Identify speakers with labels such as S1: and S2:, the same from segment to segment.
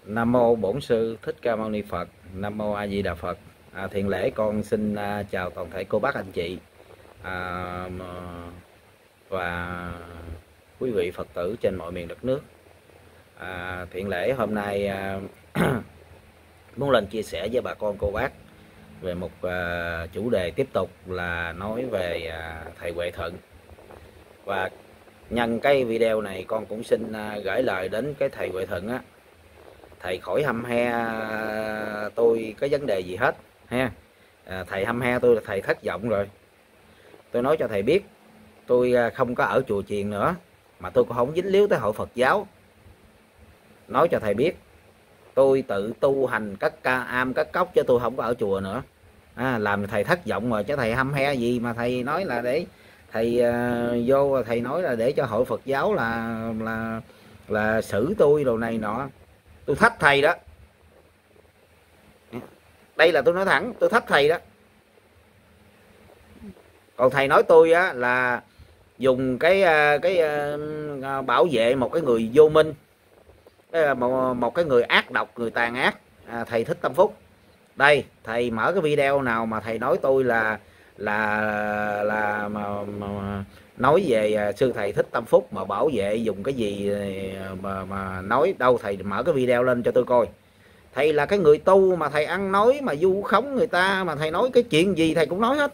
S1: Nam mô Bổn Sư Thích Ca Mâu Ni Phật. Nam mô A Di Đà Phật. Thiện lễ con xin chào toàn thể cô bác anh chị và quý vị Phật tử trên mọi miền đất nước. Thiện lễ hôm nay muốn lên chia sẻ với bà con cô bác về một chủ đề tiếp tục là nói về thầy Huệ Thuận. Và nhân cái video này con cũng xin gửi lời đến cái thầy Huệ Thuận á, thầy khỏi hăm he tôi cái vấn đề gì hết ha. Thầy hăm he tôi là thầy thất vọng rồi. Tôi nói cho thầy biết, tôi không có ở chùa chiền nữa, mà tôi cũng không dính líu tới hội Phật giáo. Nói cho thầy biết, tôi tự tu hành cất ca am cất cốc chứ tôi không có ở chùa nữa. Làm thầy thất vọng rồi chứ thầy hăm he gì mà thầy nói là để thầy vô thầy nói là để cho hội Phật giáo là xử tôi đồ này nọ. Tôi thách thầy đó. Đây là tôi nói thẳng, tôi thách thầy đó. Còn thầy nói tôi á là dùng cái bảo vệ một cái người vô minh, một cái người ác độc, người tàn ác, thầy Thích Tâm Phúc. Đây, thầy mở cái video nào mà thầy nói tôi là nói về sư thầy Thích Tâm Phúc mà bảo vệ dùng cái gì mà nói đâu. Thầy mở cái video lên cho tôi coi. Thầy là cái người tu mà thầy ăn nói mà vu khống người ta, mà thầy nói cái chuyện gì thầy cũng nói hết.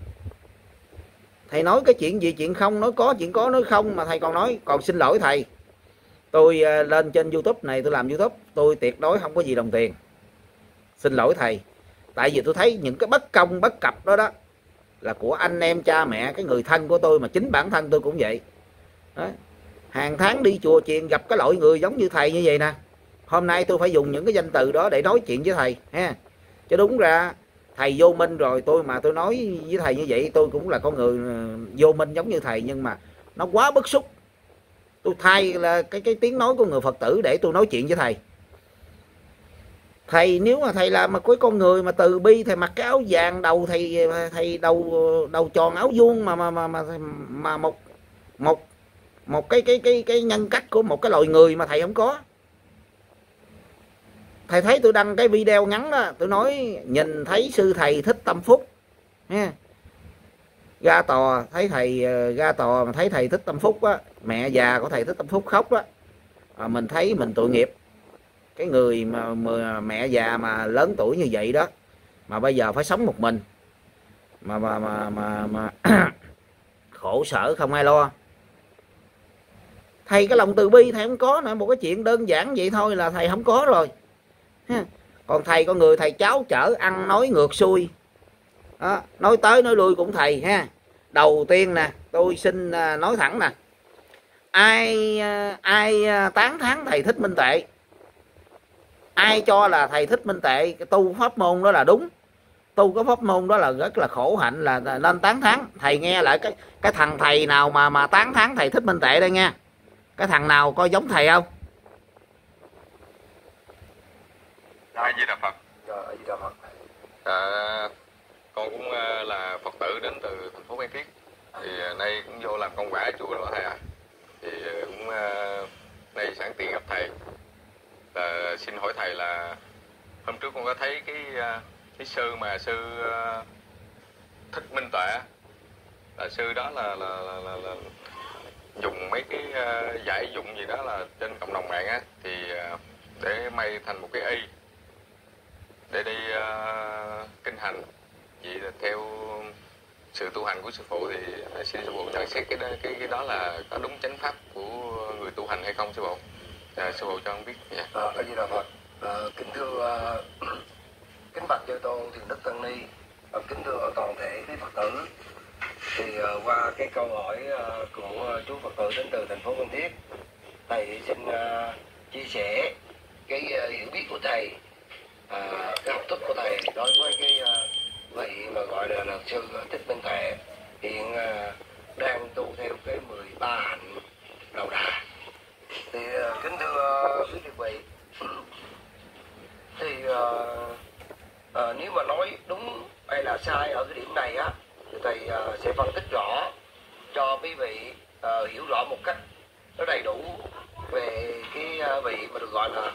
S1: Thầy nói cái chuyện gì chuyện không nói có, chuyện có nói không mà thầy còn nói. Còn xin lỗi thầy, tôi lên trên YouTube này, tôi làm YouTube, tôi tuyệt đối không có gì đồng tiền. Xin lỗi thầy. Tại vì tôi thấy những cái bất công bất cập đó đó là của anh em cha mẹ, cái người thân của tôi, mà chính bản thân tôi cũng vậy đó. Hàng tháng đi chùa chiền gặp cái loại người giống như thầy như vậy nè. Hôm nay tôi phải dùng những cái danh từ đó để nói chuyện với thầy ha. Chứ đúng ra thầy vô minh rồi, tôi nói với thầy như vậy, tôi cũng là con người vô minh giống như thầy, nhưng mà nó quá bức xúc. Tôi thay là cái tiếng nói của người Phật tử để tôi nói chuyện với thầy. Thầy nếu mà thầy là một cái con người mà từ bi, thầy mặc cái áo vàng, đầu thầy đầu tròn áo vuông mà một cái nhân cách của một cái loài người mà thầy không có. Thầy thấy tôi đăng cái video ngắn đó, tôi nói nhìn thấy sư thầy Thích Tâm Phúc ha, ra tòa thấy thầy, ra tòa mà thấy thầy Thích Tâm Phúc á, mẹ già của thầy Thích Tâm Phúc khóc á, mình thấy mình tội nghiệp. Cái người mà mẹ già mà lớn tuổi như vậy đó, mà bây giờ phải sống một mình, mà khổ sở không ai lo. Thầy cái lòng từ bi thầy không có nữa. Một cái chuyện đơn giản vậy thôi là thầy không có rồi. Còn thầy con người thầy cháo chở, ăn nói ngược xuôi đó, nói tới nói lui cũng thầy ha. Đầu tiên nè, tôi xin nói thẳng nè, ai tán thán thầy Thích Minh Tuệ, ai cho là thầy Thích Minh Tuệ cái tu pháp môn đó là đúng, tu cái pháp môn đó là rất là khổ hạnh, là nên tán thán. Thầy nghe lại cái thằng thầy nào mà tán thán thầy Thích Minh Tuệ đây nha. Cái thằng nào coi giống thầy không?
S2: A Di Đà Phật.
S3: A Di Đà Phật.
S2: Con cũng là Phật tử đến từ thành phố Phan Thiết. Thì nay cũng vô làm công quả ở chùa đó thầy ạ. Thì cũng nay sẵn tiện gặp thầy. Xin hỏi thầy là hôm trước con có thấy cái sư mà sư Thích Minh Tuệ, là sư đó là dùng mấy cái giải dụng gì đó là trên cộng đồng mạng á, thì để may thành một cái y để đi kinh hành. Vậy là theo sự tu hành của sư phụ thì xin sư phụ nhận xét cái đó là có đúng chánh pháp của người tu hành hay không sư phụ? Sư phụ cho con biết.
S3: A Di Đà Phật. Kính thưa kính bạch chư tôn thiền đức tăng ni, kính thưa toàn thể quý Phật tử. Thì qua cái câu hỏi của chú Phật tử đến từ thành phố Phan Thiết, thầy xin chia sẻ cái hiểu biết của thầy, cái học thức của thầy đối với cái vị mà gọi là sư Thích Minh Tuệ hiện đang tu theo cái 13 hạnh đầu đà. Thì kính thưa quý vị, thì nếu mà nói đúng hay là sai ở cái điểm này á, thì thầy sẽ phân tích rõ cho quý vị hiểu rõ một cách nó đầy đủ về cái vị mà được gọi là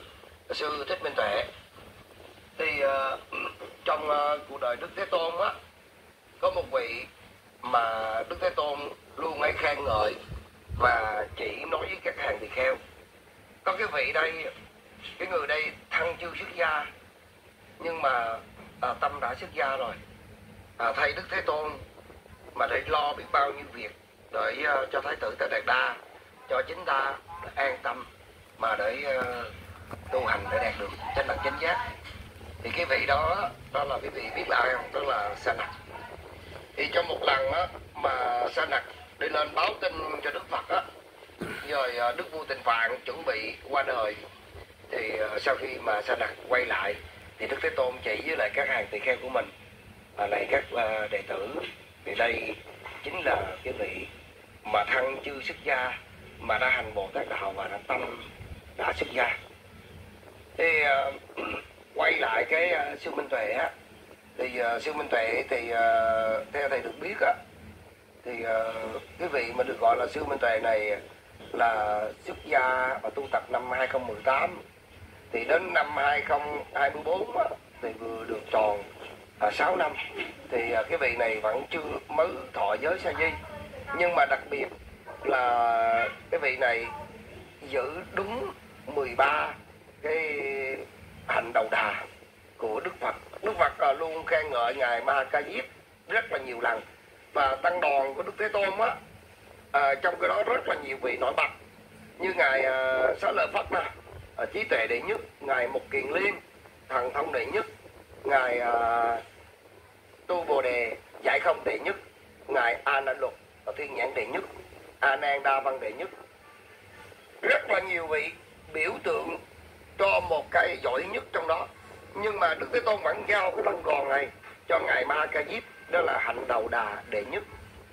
S3: sư Thích Minh Tuệ. Thì trong cuộc đời Đức Thế Tôn á, có một vị mà Đức Thế Tôn luôn ấy khen ngợi và chỉ nói với các hàng tỳ kheo. Có cái vị đây, cái người đây thân chưa xuất gia, nhưng mà tâm đã xuất gia rồi. Thầy Đức Thế Tôn mà để lo biết bao nhiêu việc để cho Thái tử Ta Đạt Đa, cho chính ta an tâm mà để tu hành để đạt được chánh đẳng chánh giác. Thì cái vị đó là cái vị biết là ai không? Đó là Sa Nặc. Thì trong một lần á, mà Sa Nặc đi lên báo tin cho Đức Phật á, rồi Đức Vua Tịnh Phạn chuẩn bị qua đời. Thì sau khi mà Sa Nặc quay lại thì Đức Thế Tôn chỉ với lại các hàng tỳ kheo của mình, này các đệ tử, thì đây chính là cái vị mà thân chưa xuất gia mà đã hành Bồ Tát đạo và đã tâm đã xuất gia. Thì quay lại cái sư Minh Tuệ á, thì sư Minh Tuệ thì theo thầy được biết á, thì cái vị mà được gọi là sư Minh Tuệ này là xuất gia và tu tập năm 2018. Thì đến năm 2024 á, thì vừa được tròn 6 năm. Thì cái vị này vẫn chưa mới thọ giới sa di, nhưng mà đặc biệt là cái vị này giữ đúng 13 cái hành đầu đà của Đức Phật. Đức Phật luôn khen ngợi ngài Ma Ha Ca Diếp rất là nhiều lần, và tăng đoàn của Đức Thế Tôn á, trong cái đó rất là nhiều vị nổi bật, như ngài Xá Lợi Phất nè, trí tuệ đệ nhất, ngài Mục Kiền Liên thần thông đệ nhất, ngài Tu Bồ Đề giải không đệ nhất, ngài A Nan Luật thiên nhãn đệ nhất, A Nan Đa Văn đệ nhất. Rất là nhiều vị biểu tượng cho một cái giỏi nhất trong đó, nhưng mà Đức Thế Tôn vẫn giao cái tăng đoàn này cho ngài Ma Ha Ca Diếp, đó là hạnh đầu đà đệ nhất.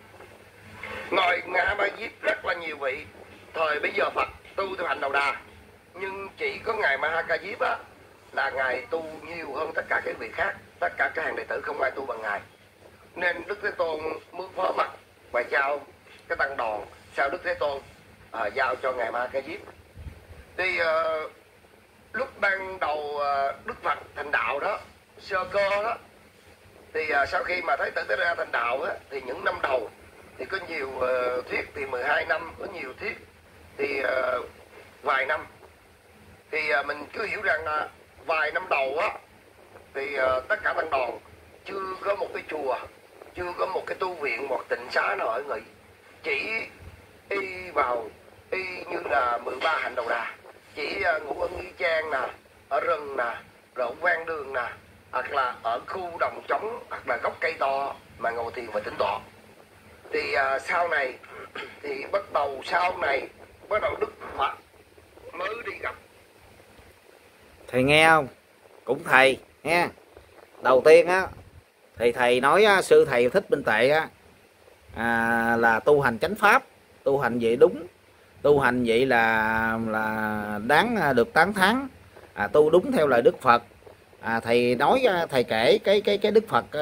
S3: Ngoài ngài Ma Ha Ca Diếp rất là nhiều vị thời bây giờ Phật tu theo hạnh đầu đà, nhưng chỉ có ngài Ma Ha Ca Diếp á là ngài tu nhiều hơn tất cả các vị khác, tất cả các hàng đệ tử không ai tu bằng ngài, nên Đức Thế Tôn mới phó mặt và giao cái tăng đoàn sau Đức Thế Tôn giao cho ngài Ma Ha Ca Diếp. Thì lúc ban đầu Đức Phật thành đạo đó, sơ cơ đó, thì sau khi mà Thái tử Tế Ra thành đạo á, thì những năm đầu thì có nhiều thuyết thì 12 năm, có nhiều thuyết thì vài năm. Thì mình cứ hiểu rằng vài năm đầu á, thì tất cả tăng đoàn chưa có một cái chùa, chưa có một cái tu viện hoặc tịnh xá nào ở nghỉ, chỉ y vào y như là 13 hạnh đầu đà, chỉ ngủ ở nghi trang nè, ở rừng nè, rồi ở quan đường nè, hoặc là ở khu đồng trống, hoặc là gốc cây to mà ngồi thiền và tĩnh tọa. Thì sau này thì bắt đầu Đức Phật mới đi gặp.
S1: Thầy nghe không? Cũng thầy nghe. Đầu tiên á thì thầy nói sư thầy Thích Minh Tuệ á, là tu hành chánh pháp, tu hành vậy đúng, tu hành vậy là đáng được tán thán, tu đúng theo lời Đức Phật. Thầy nói, thầy kể cái Đức Phật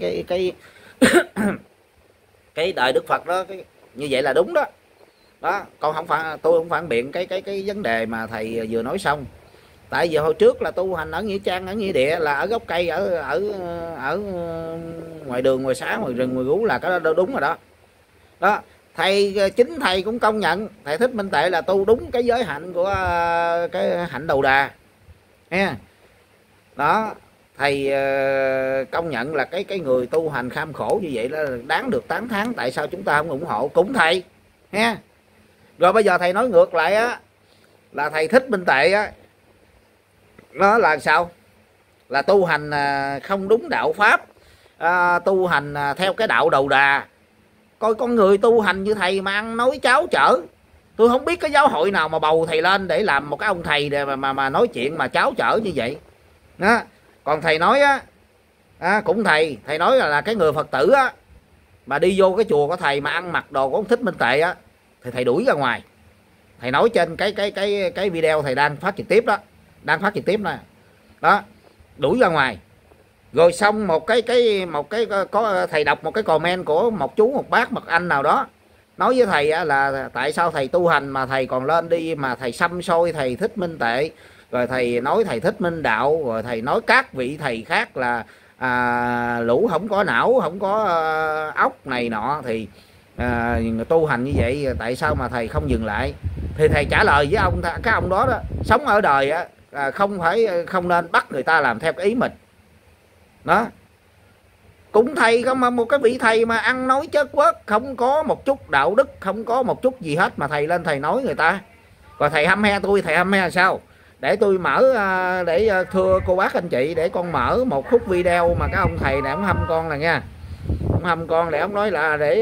S1: cái đời Đức Phật đó, như vậy là đúng đó. Đó, tôi không phản biện cái vấn đề mà thầy vừa nói xong. Tại vì hồi trước là tu hành ở nghĩa trang, ở nghĩa địa, là ở gốc cây, ở ngoài đường, ngoài xá, ngoài rừng, ngoài rú, là cái đó đúng rồi đó. Đó, chính thầy cũng công nhận thầy Thích Minh Tuệ là tu đúng cái giới hạnh của cái hạnh đầu đà nha. Đó, thầy công nhận là cái người tu hành kham khổ như vậy là đáng được tán thán. Tại sao chúng ta không ủng hộ cũng thầy nha. Rồi bây giờ thầy nói ngược lại á, là thầy Thích Minh Tuệ á, nó là sao? Là tu hành không đúng đạo pháp, tu hành theo cái đạo đầu đà. Coi con người tu hành như thầy mà ăn nói cháo chở. Tôi không biết cái giáo hội nào mà bầu thầy lên để làm một cái ông thầy để mà nói chuyện mà cháo chở như vậy đó. Còn thầy nói á, cũng thầy nói là cái người Phật tử á mà đi vô cái chùa của thầy mà ăn mặc đồ của ông Thích Minh Tuệ á, thì thầy đuổi ra ngoài. Thầy nói trên cái video thầy đang phát trực tiếp đó, đó, đuổi ra ngoài. Rồi xong một cái có thầy đọc một cái comment của một chú, một bác, một anh nào đó nói với thầy là tại sao thầy tu hành mà thầy còn lên đi mà thầy xăm soi thầy Thích Minh Tuệ, rồi thầy nói thầy Thích Minh Đạo, rồi thầy nói các vị thầy khác là lũ không có não, không có óc này nọ, thì tu hành như vậy tại sao mà thầy không dừng lại? Thì thầy trả lời với các ông đó, sống ở đời không nên bắt người ta làm theo cái ý mình đó. Cũng thầy không, mà một cái vị thầy mà ăn nói chớt quớt, không có một chút đạo đức, không có một chút gì hết, mà thầy lên thầy nói người ta. Rồi thầy hăm he tôi, thầy hăm he sao? Để tôi mở, để thưa cô bác anh chị, để con mở một khúc video mà cái ông thầy này ông hăm con nè nha. Ông hăm con để ông nói là để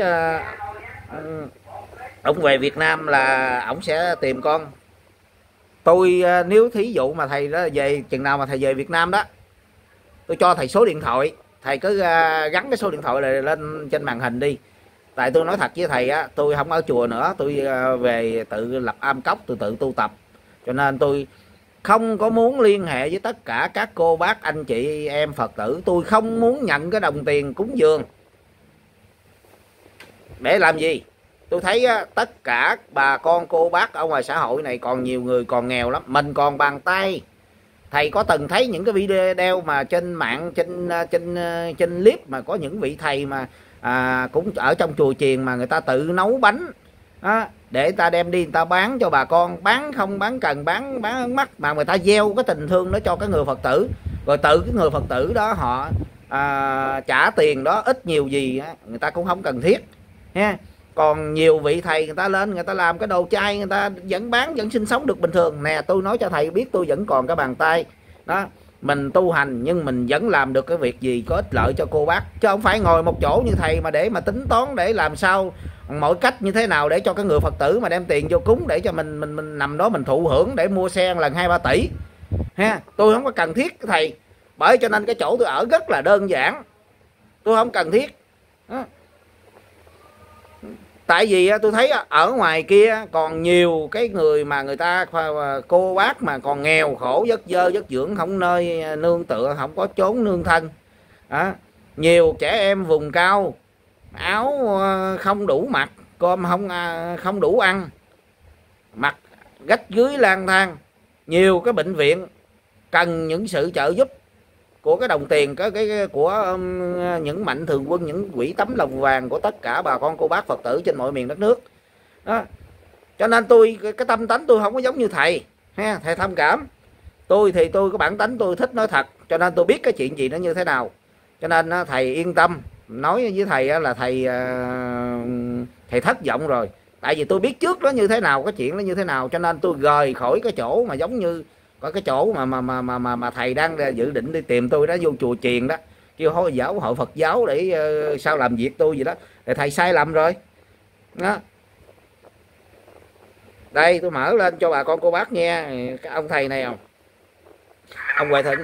S1: ông về Việt Nam là ông sẽ tìm con. Tôi nếu thí dụ mà thầy đó về, chừng nào mà thầy về Việt Nam đó, tôi cho thầy số điện thoại, thầy cứ gắn cái số điện thoại này lên trên màn hình đi. Tại tôi nói thật với thầy á, tôi không ở chùa nữa, tôi về tự lập am cốc, tôi tự tu tập, cho nên tôi không có muốn liên hệ với tất cả các cô bác anh chị em Phật tử. Tôi không muốn nhận cái đồng tiền cúng dường. Để làm gì? Tôi thấy tất cả bà con cô bác ở ngoài xã hội này còn nhiều người còn nghèo lắm, mình còn bàn tay. Thầy có từng thấy những cái video mà trên mạng, trên clip mà có những vị thầy mà cũng ở trong chùa chiền mà người ta tự nấu bánh để người ta đem đi người ta bán cho bà con, bán không bán cần, bán mắc, mà người ta gieo cái tình thương đó cho cái người Phật tử, rồi tự cái người Phật tử đó họ trả tiền đó ít nhiều gì người ta cũng không cần thiết ha. Còn nhiều vị thầy người ta lên người ta làm cái đồ chay, người ta vẫn bán, vẫn sinh sống được bình thường nè. Tôi nói cho thầy biết, tôi vẫn còn cái bàn tay đó. Mình tu hành nhưng mình vẫn làm được cái việc gì có ích lợi cho cô bác, chứ không phải ngồi một chỗ như thầy mà để mà tính toán để làm sao mọi cách như thế nào để cho cái người Phật tử mà đem tiền vô cúng để cho mình nằm đó mình thụ hưởng để mua xe lần 2-3 tỷ ha. Tôi không có cần thiết thầy, bởi cho nên cái chỗ tôi ở rất là đơn giản, tôi không cần thiết đó. Tại vì tôi thấy ở ngoài kia còn nhiều cái người mà người ta, cô bác mà còn nghèo khổ vất vơ vất dưỡng, không nơi nương tựa, không có chốn nương thân đó. Nhiều trẻ em vùng cao áo không đủ mặc, cơm không đủ ăn, mặc rách rưới lang thang. Nhiều cái bệnh viện cần những sự trợ giúp của cái đồng tiền của những mạnh thường quân, những quỹ tấm lòng vàng của tất cả bà con cô bác Phật tử trên mọi miền đất nước đó. Cho nên tôi cái tâm tánh tôi không có giống như thầy ha, thầy thông cảm. Tôi thì tôi có bản tánh tôi thích nói thật, cho nên tôi biết cái chuyện gì nó như thế nào. Cho nên thầy yên tâm, nói với thầy là thầy thất vọng rồi. Tại vì tôi biết trước nó như thế nào, cái chuyện nó như thế nào, cho nên tôi rời khỏi cái chỗ mà giống như có cái chỗ mà thầy đang dự định đi tìm tôi đó, vô chùa chiền đó, kêu hội giáo hội Phật giáo để sao làm việc tôi gì đó. Thì thầy sai lầm rồi đó. Đây tôi mở lên cho bà con cô bác nghe cái ông thầy này không, ông Huệ Thịnh.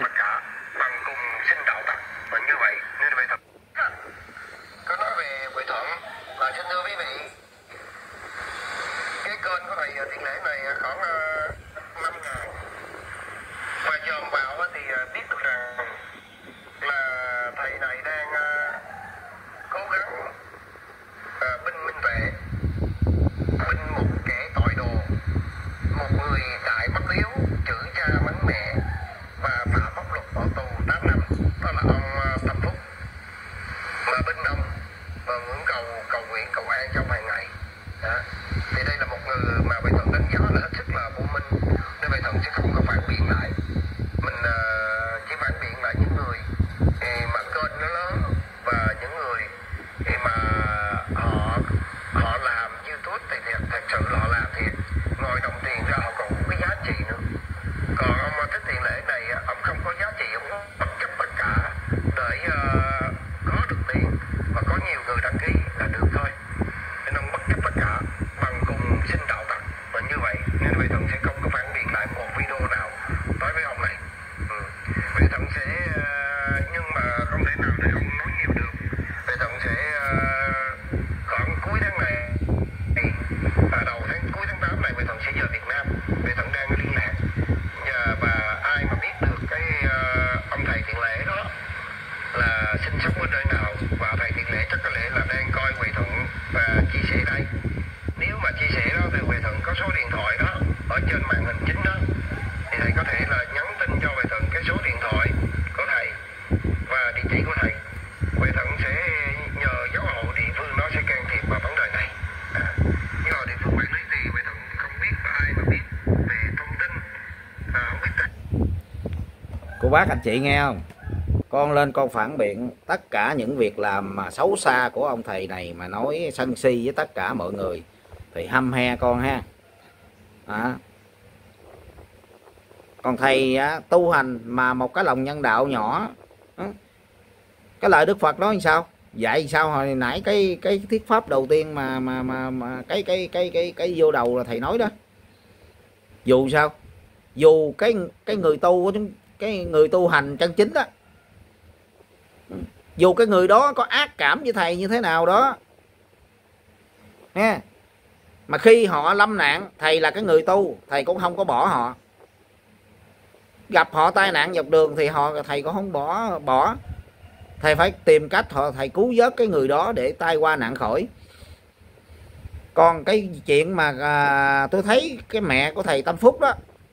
S1: Cô bác anh chị nghe không? Con lên con phản biện tất cả những việc làm mà xấu xa của ông thầy này, mà nói sân si với tất cả mọi người thì hăm he con ha. Còn thầy tu hành mà một cái lòng nhân đạo nhỏ, cái lời Đức Phật nói như sao? Dạy sao hồi nãy cái thuyết pháp đầu tiên mà cái vô đầu là thầy nói đó. Dù sao, dù cái người tu của chúng, cái người tu hành chân chính đó, dù cái người đó có ác cảm với thầy như thế nào đó nha, mà khi họ lâm nạn, thầy là cái người tu, thầy cũng không có bỏ họ. Gặp họ tai nạn dọc đường thì thầy cũng không bỏ. Thầy phải tìm cách thầy cứu vớt cái người đó để tai qua nạn khỏi. Còn cái chuyện mà tôi thấy cái mẹ của thầy Tâm Phúc đó,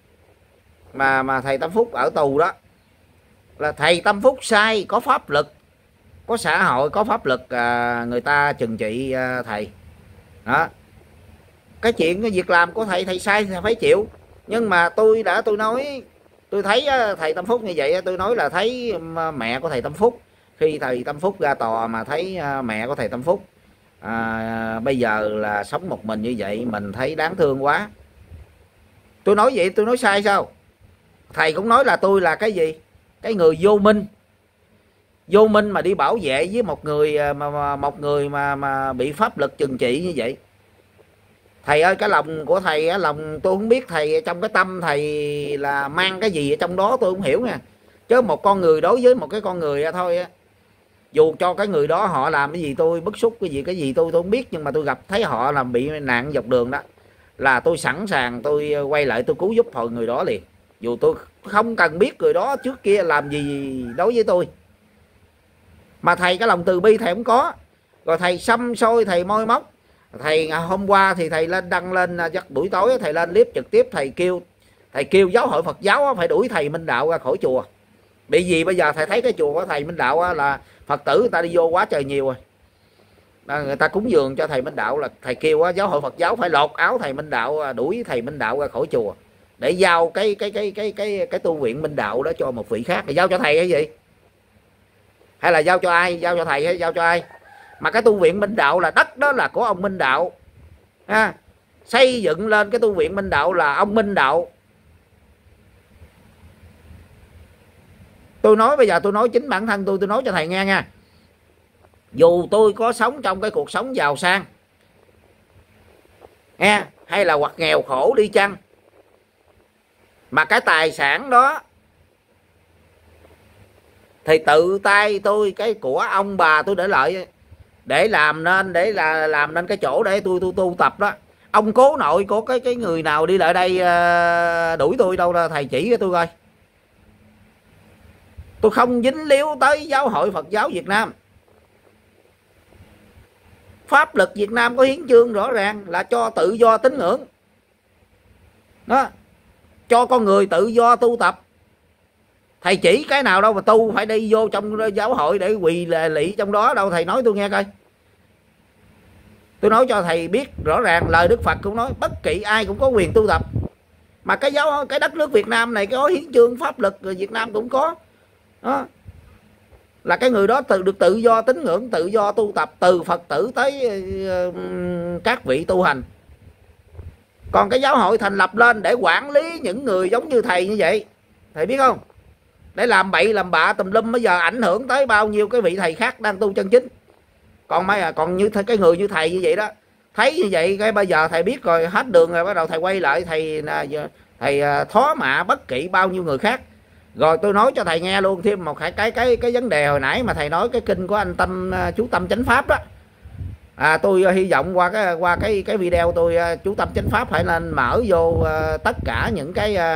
S1: mà thầy Tâm Phúc ở tù đó, là thầy Tâm Phúc sai, có pháp lực, có xã hội, có pháp lực, người ta trừng trị thầy đó. Cái chuyện cái việc làm của thầy sai thì phải chịu. Nhưng mà tôi nói, tôi thấy thầy Tâm Phúc như vậy, tôi nói là thấy mẹ của thầy Tâm Phúc, khi thầy Tâm Phúc ra tòa mà thấy mẹ của thầy Tâm Phúc bây giờ là sống một mình như vậy, mình thấy đáng thương quá. Tôi nói vậy tôi nói sai sao? Thầy cũng nói là tôi là cái gì? Cái người vô minh mà đi bảo vệ với một người mà bị pháp lực trừng trị như vậy. Thầy ơi, cái lòng của thầy, lòng tôi không biết thầy trong cái tâm thầy là mang cái gì ở trong đó tôi không hiểu nha. Chứ một con người đối với một cái con người thôi á, dù cho cái người đó họ làm cái gì tôi bức xúc, cái gì tôi không biết, nhưng mà tôi gặp thấy họ làm bị nạn dọc đường đó, là tôi sẵn sàng tôi quay lại tôi cứu giúp họ người đó liền, dù tôi không cần biết người đó trước kia làm gì đối với tôi. Mà thầy cái lòng từ bi thầy không có, rồi thầy xăm soi, thầy moi móc. Thầy hôm qua thì thầy lên đăng lên chắc buổi tối thầy lên clip trực tiếp, thầy kêu giáo hội Phật giáo phải đuổi thầy Minh Đạo ra khỏi chùa. Bị gì bây giờ thầy thấy cái chùa của thầy Minh Đạo là Phật tử người ta đi vô quá trời nhiều rồi. Người ta cúng dường cho thầy Minh Đạo, là thầy kêu giáo hội Phật giáo phải lột áo thầy Minh Đạo, đuổi thầy Minh Đạo ra khỏi chùa để giao cái tu viện Minh Đạo đó cho một vị khác. Thì giao cho thầy hay gì? Hay là giao cho ai? Giao cho thầy hay giao cho ai? Mà cái tu viện Minh Đạo là đất đó là của ông Minh Đạo ha. Xây dựng lên cái tu viện Minh Đạo là ông Minh Đạo. Tôi nói bây giờ tôi nói chính bản thân tôi nói cho thầy nghe nha. Dù tôi có sống trong cái cuộc sống giàu sang nghe, hay là hoặc nghèo khổ đi chăng, mà cái tài sản đó thì tự tay tôi, cái của ông bà tôi để lại để làm nên cái chỗ để tôi tu tập đó. Ông cố nội của cái người nào đi lại đây đuổi tôi đâu, là thầy chỉ cho tôi coi. Tôi không dính líu tới giáo hội Phật giáo Việt Nam. Pháp luật Việt Nam có hiến chương rõ ràng là cho tự do tín ngưỡng đó, cho con người tự do tu tập. Thầy chỉ cái nào đâu mà tu phải đi vô trong giáo hội để quỳ lị trong đó đâu, thầy nói tôi nghe coi. Tôi nói cho thầy biết rõ ràng, lời Đức Phật cũng nói bất kỳ ai cũng có quyền tu tập. Mà cái đất nước Việt Nam này có hiến chương pháp luật Việt Nam cũng có đó, là cái người đó được tự do tín ngưỡng, tự do tu tập, từ Phật tử tới các vị tu hành. Còn cái giáo hội thành lập lên để quản lý những người giống như thầy như vậy, thầy biết không, để làm bậy làm bạ tùm lum, bây giờ ảnh hưởng tới bao nhiêu cái vị thầy khác đang tu chân chính. Còn như cái người như thầy như vậy đó, thấy như vậy cái bây giờ thầy biết rồi, hết đường rồi, bắt đầu thầy quay lại thầy thó mạ bất kỵ bao nhiêu người khác. Rồi tôi nói cho thầy nghe luôn thêm một cái vấn đề hồi nãy mà thầy nói cái kinh của anh chú Tâm Chánh Pháp đó. Tôi hy vọng qua cái video tôi, chú Tâm Chánh Pháp phải nên mở vô tất cả những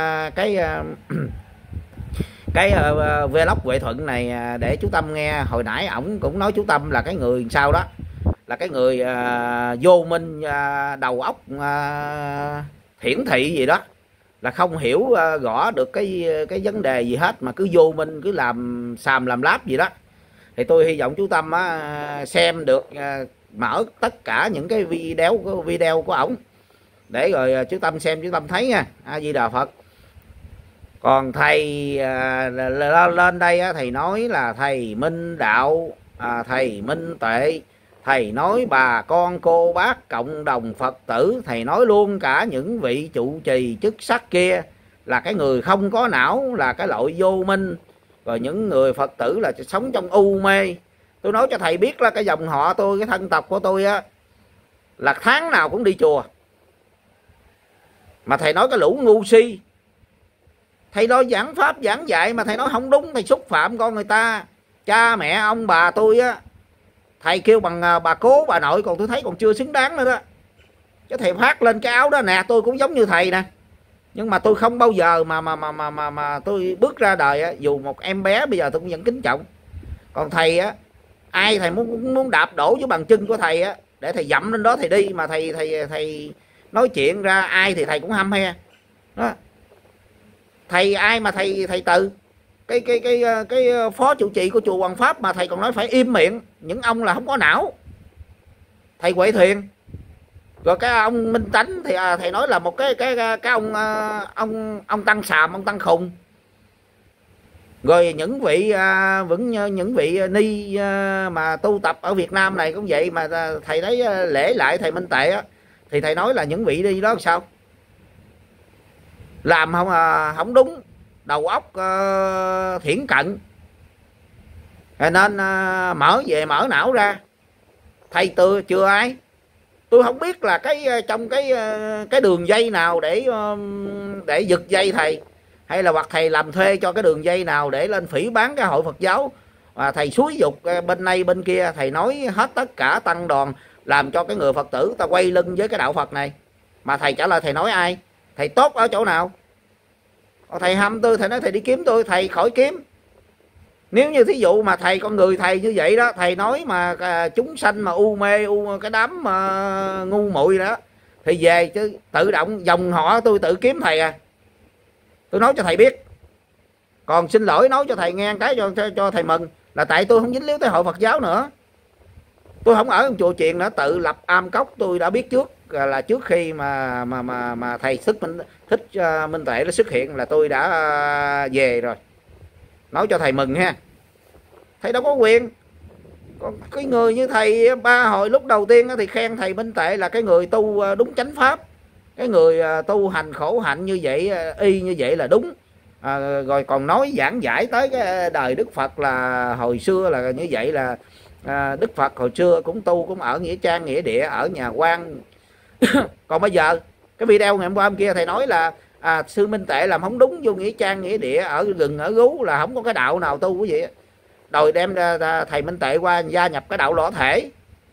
S1: cái vlog Huệ Thuận này để chú Tâm nghe. Hồi nãy ổng cũng nói chú Tâm là cái người sao đó, là cái người vô minh, đầu óc hiển thị gì đó, là không hiểu rõ được cái vấn đề gì hết, mà cứ vô minh, cứ làm xàm làm láp gì đó. Thì tôi hy vọng chú Tâm xem được, mở tất cả những cái video của ổng để rồi chú Tâm xem, chú Tâm thấy nha. A Di Đà Phật. Còn thầy lên đây thầy nói là thầy minh đạo, thầy minh tuệ, thầy nói bà con cô bác cộng đồng Phật tử, thầy nói luôn cả những vị trụ trì chức sắc kia là cái người không có não, là cái loại vô minh, rồi những người Phật tử là sống trong u mê. Tôi nói cho thầy biết là cái dòng họ tôi, cái thân tộc của tôi á, là tháng nào cũng đi chùa. Mà thầy nói cái lũ ngu si, thầy nói giảng pháp giảng dạy mà thầy nói không đúng, thầy xúc phạm con người ta. Cha mẹ ông bà tôi á, thầy kêu bằng bà cố bà nội, còn tôi thấy còn chưa xứng đáng nữa đó. Chứ thầy phát lên cái áo đó nè, tôi cũng giống như thầy nè, nhưng mà tôi không bao giờ mà tôi bước ra đời á, dù một em bé bây giờ tôi cũng vẫn kính trọng. Còn thầy á, ai thầy muốn đạp đổ với bàn chân của thầy á, để thầy dậm lên đó thầy đi, mà thầy nói chuyện ra ai thì thầy cũng hăm he đó. Thầy ai mà thầy từ cái phó trụ trì của chùa Hoàng Pháp mà thầy còn nói phải im miệng, những ông là không có não. Thầy Huệ Thuyền, rồi cái ông Minh Tánh thì thầy nói là một cái ông tăng xàm, ông tăng khùng. Rồi những vị ni mà tu tập ở Việt Nam này cũng vậy, mà thầy thấy lễ lại thầy Minh Tệ á, thì thầy nói là những vị ni đó sao làm không đúng, đầu óc thiển cận, nên mở não ra. Thầy chưa ai, tôi không biết là trong cái đường dây nào để giật dây thầy, hay là hoặc thầy làm thuê cho cái đường dây nào để lên phỉ bán cái hội Phật giáo, và thầy xúi dục bên này bên kia, thầy nói hết tất cả tăng đoàn, làm cho cái người Phật tử ta quay lưng với cái đạo Phật này. Mà thầy trả lời thầy nói ai, thầy tốt ở chỗ nào? Thầy hăm tôi, thầy nói thầy đi kiếm tôi, thầy khỏi kiếm. Nếu như thí dụ mà thầy, con người thầy như vậy đó, thầy nói mà chúng sanh mà u mê, cái đám mà ngu muội đó, thì về chứ tự động dòng họ tôi tự kiếm thầy à. Tôi nói cho thầy biết. Còn xin lỗi nói cho thầy nghe cái cho thầy mừng, là tại tôi không dính líu tới hội Phật giáo nữa. Tôi không ở trong chùa chiền nữa, tự lập am cốc. Tôi đã biết trước là trước khi mà thầy thích Minh Tuệ nó xuất hiện là tôi đã về rồi. Nói cho thầy mừng ha. Thầy đâu có quyền. Còn cái người như thầy ba hồi lúc đầu tiên thì khen thầy Minh Tuệ là cái người tu đúng chánh pháp, cái người tu hành khổ hạnh như vậy, y như vậy là đúng. Rồi còn nói giảng giải tới cái đời Đức Phật là hồi xưa là như vậy, là Đức Phật hồi xưa cũng tu, cũng ở nghĩa trang nghĩa địa, ở nhà quan. Còn bây giờ cái video ngày hôm qua hôm kia thầy nói là sư Minh Tuệ làm không đúng, vô nghĩa trang nghĩa địa, ở rừng ở gú, là không có cái đạo nào tu cái gì. Rồi đem thầy Minh Tuệ qua gia nhập cái đạo Lỗ Thể.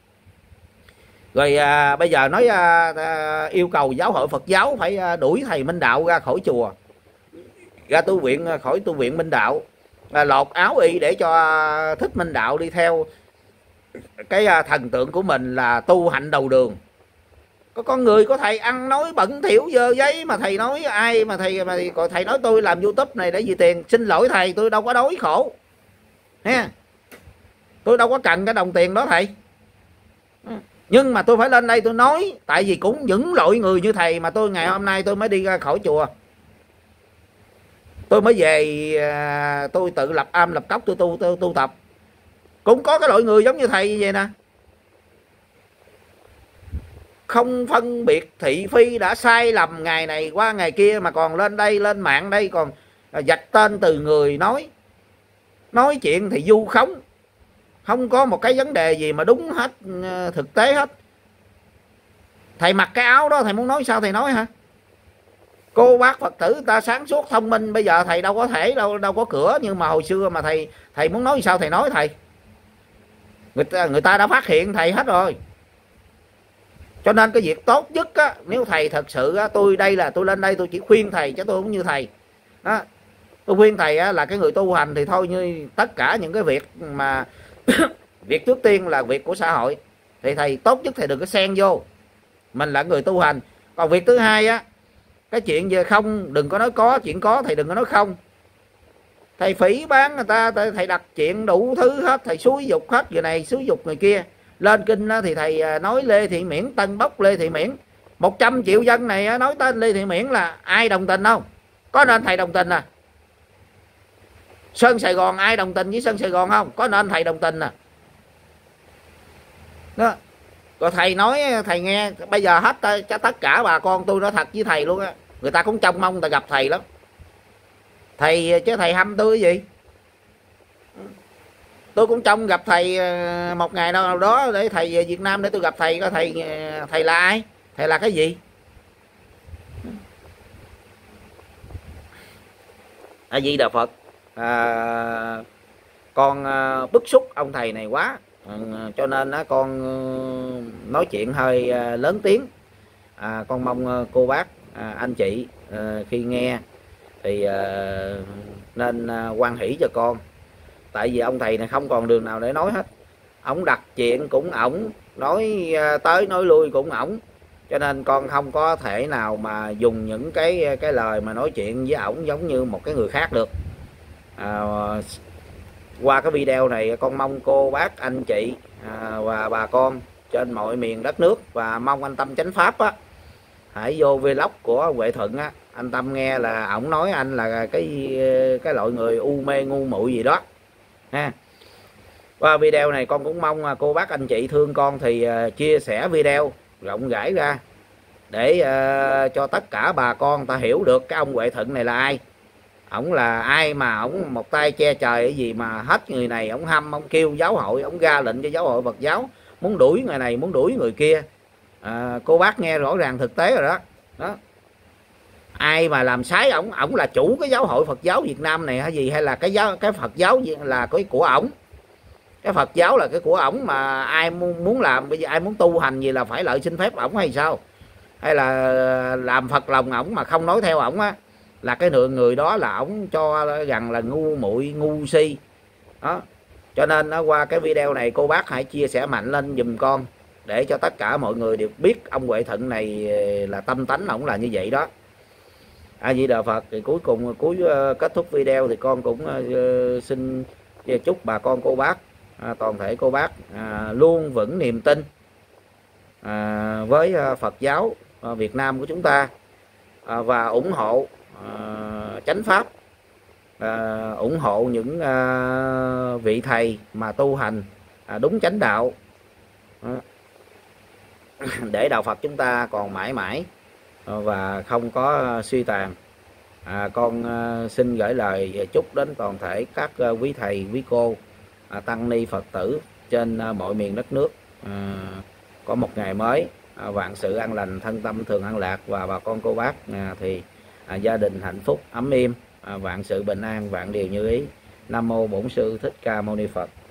S1: Rồi bây giờ nói yêu cầu giáo hội Phật giáo phải đuổi thầy Minh Đạo ra khỏi chùa, ra tu viện, khỏi tu viện Minh Đạo, lột áo y để cho Thích Minh Đạo đi theo cái thần tượng của mình là tu hạnh đầu đường. Có con người của thầy ăn nói bẩn thỉu dơ giấy mà thầy nói ai mà thầy nói tôi làm YouTube này để vì tiền. Xin lỗi thầy, tôi đâu có đói khổ ha, tôi đâu có cần cái đồng tiền đó thầy. Nhưng mà tôi phải lên đây tôi nói, tại vì cũng những loại người như thầy mà tôi ngày hôm nay tôi mới đi ra khỏi chùa, tôi mới về, tôi tự lập am lập cốc, tôi tu tập. Cũng có cái loại người giống như thầy như vậy nè, không phân biệt thị phi, đã sai lầm ngày này qua ngày kia mà còn lên đây, lên mạng đây còn vạch tên từ người, nói chuyện thì vu khống, không có một cái vấn đề gì mà đúng hết, thực tế hết. Thầy mặc cái áo đó thầy muốn nói sao thầy nói hả? Cô bác Phật tử ta sáng suốt thông minh, bây giờ thầy đâu có thể đâu có cửa, nhưng mà hồi xưa mà thầy muốn nói sao thầy nói thầy. Người ta đã phát hiện thầy hết rồi. Cho nên cái việc tốt nhất á, nếu thầy thật sự á, tôi lên đây tôi chỉ khuyên thầy chứ tôi không như thầy đó. Tôi khuyên thầy á, là cái người tu hành thì thôi, như tất cả những cái việc mà việc trước tiên là việc của xã hội, thì thầy tốt nhất thầy đừng có xen vô, mình là người tu hành. Còn việc thứ hai á, cái chuyện về không đừng có nói có, chuyện có thầy đừng có nói không. Thầy phỉ bán người ta, thầy đặt chuyện đủ thứ hết, thầy xúi dục hết người này xúi dục người kia. Lên kinh thì thầy nói Lê Thị Miễn, Tân Bốc Lê Thị Miễn, 100 triệu dân này nói tên Lê Thị Miễn là ai đồng tình không? Có nên thầy đồng tình à? Sơn Sài Gòn ai đồng tình với Sơn Sài Gòn không? Có nên thầy đồng tình nè. Đó. Rồi thầy nói, thầy nghe, bây giờ hết tất cả bà con tôi nói thật với thầy luôn á, người ta cũng trông mong người ta gặp thầy lắm. Thầy chứ thầy hâm tôi cái gì? Tôi cũng trông gặp thầy một ngày nào đó để thầy về Việt Nam để tôi gặp thầy, có thầy là ai? Thầy là cái gì? A Di Đà Phật. Con bức xúc ông thầy này quá, cho nên con nói chuyện hơi lớn tiếng. Con mong cô bác anh chị khi nghe thì nên hoan hỷ cho con. Tại vì ông thầy này không còn đường nào để nói hết. Ổng đặt chuyện cũng ổng, nói tới nói lui cũng ổng. Cho nên con không có thể nào mà dùng những cái lời mà nói chuyện với ổng giống như một cái người khác được. Qua cái video này con mong cô bác anh chị và bà con trên mọi miền đất nước, và mong anh Tâm Chánh Pháp á, hãy vô vlog của Huệ Thuận á, anh Tâm nghe là ổng nói anh là cái loại người u mê ngu muội gì đó ha. Qua video này con cũng mong cô bác anh chị thương con thì chia sẻ video rộng rãi ra để cho tất cả bà con ta hiểu được cái ông Huệ Thuận này là ai. Ổng là ai mà ổng một tay che trời cái gì mà hết người này ổng hâm, ổng kêu giáo hội, ổng ra lệnh cho giáo hội Phật giáo muốn đuổi người này, muốn đuổi người kia. Cô bác nghe rõ ràng thực tế rồi đó. Đó. Ai mà làm sái ổng là chủ cái giáo hội Phật giáo Việt Nam này hay gì, hay là cái Phật giáo là cái của ổng. Cái Phật giáo là cái của ổng, mà ai muốn làm, bây giờ ai muốn tu hành gì là phải lợi xin phép ổng hay sao? Hay là làm Phật lòng ổng mà không nói theo ổng á, là cái người đó là ổng cho rằng là ngu muội ngu si đó. Cho nên qua cái video này cô bác hãy chia sẻ mạnh lên giùm con để cho tất cả mọi người đều biết ông Huệ Thuận này là tâm tánh ổng là như vậy đó. A Di Đà Phật. Thì cuối kết thúc video thì con cũng xin chúc bà con cô bác, toàn thể cô bác luôn vững niềm tin với Phật giáo Việt Nam của chúng ta, và ủng hộ chánh pháp, ủng hộ những vị thầy mà tu hành đúng chánh đạo, để đạo Phật chúng ta còn mãi mãi và không có suy tàn. Con xin gửi lời chúc đến toàn thể các quý thầy quý cô, tăng ni Phật tử trên mọi miền đất nước có một ngày mới vạn sự an lành, thân tâm thường an lạc, và bà con cô bác thì gia đình hạnh phúc ấm êm, vạn sự bình an, vạn điều như ý. Nam mô Bổn Sư Thích Ca Mâu Ni Phật.